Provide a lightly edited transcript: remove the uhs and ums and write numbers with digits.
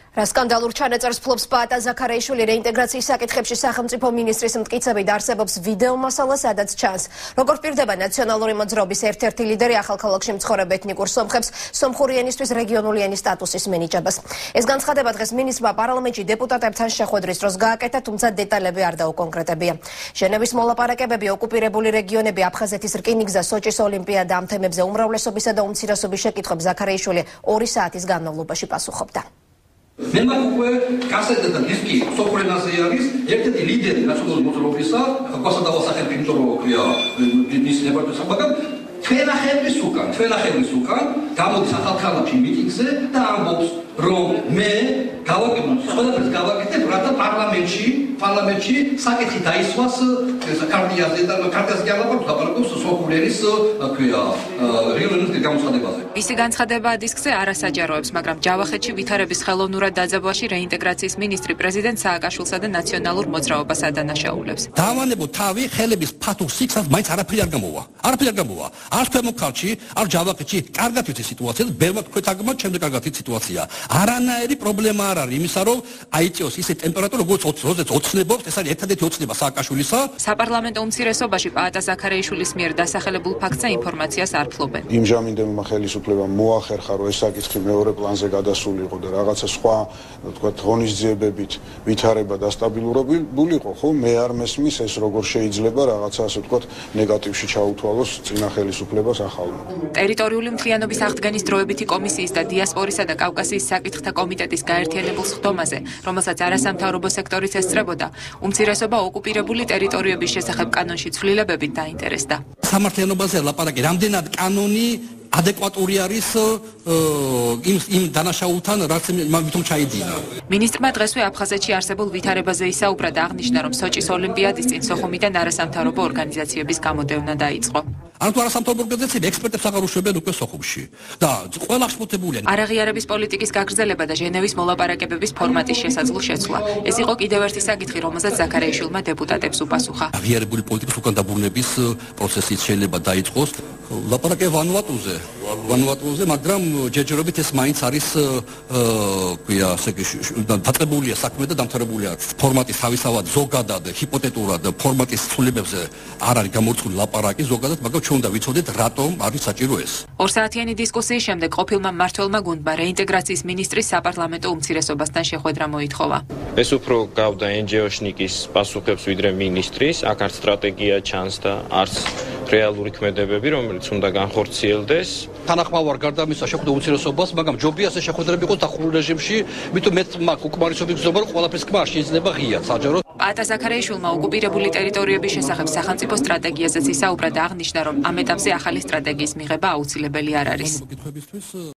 Skandalურ ჩანაწერს ფლობს პაატა ზაქარაიშვილი რეინტეგრაციის საკითხებში სახელმწიფო მინისტრის მტკიცებით არსებობს ვიდეო მასალა, სადაც ჩანს, როგორ პირდება ნაციონალური მოძრაობის ერთ-ერთი ლიდერი ახალქალაქში მცხოვრებ ეთნიკურ სომხებს სომხური ენისთვის რეგიონული ენის სტატუსის მინიჭებას. ეს განცხადება დღეს მინისტრმა პარლამენტში დეპუტატებთან შეხვედრის დროს გააკეთა, თუმცა დეტალები არ დაუკონკრეტებია. ჟენევის მოლაპარაკებები, ოკუპირებული რეგიონები, აფხაზეთის რკინიგზა, სოჭის ოლიმპიადა ამ თემებზე უმრავლესობისა და უმცირესობის შეკითხვებს ზაქარაიშვილი 2 საათის განმავლობაში პასუხობდა. მე მაგ უკვე გასაგებად დისკი სოფრენაზე არის ერთ-ერთი ლიდერი ნაციონალური მოძრაობისა, ყვასა დავასახელებ, იმიტომ რომ ქვია ის ნებართვისა, მაგრამ ჩვენახევრის უკან გამოდის ახალქალაქში მიტინგზე და ამბობს, რომ მე ყველაფერს გავაკეთებ, რათა პარლამენტში საკითხი დაისვას ქართიაზე და ქართიაზე ლაპარაკობს სომხური ენის რეგიონის გამოცხადებაზე. Მისი განცხადება დისკზე არასაჯაროებს, მაგრამ ჯავახეთში ვითარების ხელოვნურად დაძაბვაში რეინტეგრაციის მინისტრი პრეზიდენტ სააკაშვილსა და ნაციონალურ მოძრაობას ადანაშაულებს. დავანებოთ თავი ხელების ფათურ სიცხეს, მაინც არაფერი არ გამოვა. არ ქვემო ქალში, არ ჯავახეთში კარგად ვიცი სიტუაცია და ბევრად ქვეთაგმოთ შემდეგ კარგად ვიცი სიტუაცია. არანაირი პრობლემა არ არის იმისა, რომ აიწიოს ისე ტემპერატურა, როგორც ოცნებობს, ეს არის ერთადერთი ოცნება სააკაშვილისა. საპარლამენტო უმცირესობაში პაატა ზაქარაიშვილის მიერ დასახელებულ ფაქტზე ინფორმაციას არ ფლობენ. იმჟამინდებმა ხელისუფლებამ მოახერხა, რომ ეს საკითხი მეორე პლანზე გადასულიყო და რაღაცა სხვა, თქვათ, ღონისძიებებით ვითარება და სტაბილურობულიყო, ხო? მე არ მესმის ეს როგორ შეიძლება რაღაცა, ასე ვთქვათ, ნეგატივში ჩაუთვალოს წინა ხელისუფლებას ახალმა. ტერიტორიული მთლიანობის აღდგენის დროებითი კომისიის და დიასპორისა და კავკასიის საკითხთა კომიტეტის გაერთიანებულ სხდომაზე, რომელსაც არასამთავრობო სექტორიც ესწრებოდა, უმცირესობა ოკუპირებული ტერიტორიების შესახებ კანონში ცვლილებებით დაინტერესდა. სამართლიანობაზე ლაპარაკი, რამდენად კანონი ადეკვატური არის იმ დანაშაულთან, რაც მითომ ჩაიდინა. მინისტრმა დღესვე აფხაზეთში არსებულ ვითარებაზე ისაუბრა და აღნიშნა, რომ სოჭის ოლიმპიადის წინ სოხუმიდან არასამთავრობო ორგანიზაციების გამოდევნა დაიწყო. ანუ თუ არასამთავრობო ორგანიზაციები ექსპერტებს აღარ უშვებიან უკვე სოხუმში და ყველა აღშფოთებულია. არაღიარების პოლიტიკის გაგრძელება და ჟენევის მოლაპარაკებების ფორმატის შესაძლო შეცვლა. ეს იყო კიდევ ერთი საკითხი, რომელსაც ზაქარაიშვილმა დეპუტატებს უპასუხა. აღიარებული პოლიტიკის უკან დაბრუნების პროცესიც შეიძლება დაიწყოს. ლაპარაკია ვანუატუზე, მაგრამ ჯერჯერობით ეს მაინც არის დაწყებულია საქმე და დამთავრებულია. ფორმატის თავისთავად ზოგადად ჰიპოთეტურად ფორმატის ცვლილებებზე არ არის გამორჩეული ლაპარაკი ზოგადად, მაგრამ ჩვენ უნდა ვიცოდეთ, რატომ არის საჭირო ეს. 2 საათიანი დისკუსიის შემდეგ ყოფილმა მმართველმა გუნდმა რეინტეგრაციის მინისტრის საპარლამენტო უმცირესობასთან შეხვედრა მოითხოვა. ეს უფრო გავდა NGO-შნიკის პასუხებს ვიდრე მინისტრის, აქ არც სტრატეგია ჩანს და არც რეალური ქმედებები, რომელიც უნდა განხორციელდეს. თანახმავ არ გარდა ამისა შეხვდა უმცირესობას, მაგრამ ჯობია ეს შეხვედრები იყოს დახურულ რეჟიმში, მითო მე მაგ უკმარისობის გზობა რომ ყველაფერს კმა შეიძლება ღიად საჯაროდ. პაატა ზაქარაიშვილმა ოკუპირებული ტერიტორიების შესახებ სახელმწიფო სტრატეგიაზეც ისაუბრა და აღნიშნა, რომ ამ ეტაპზე ახალი სტრატეგიის მიღება აუცილებელი არ არის.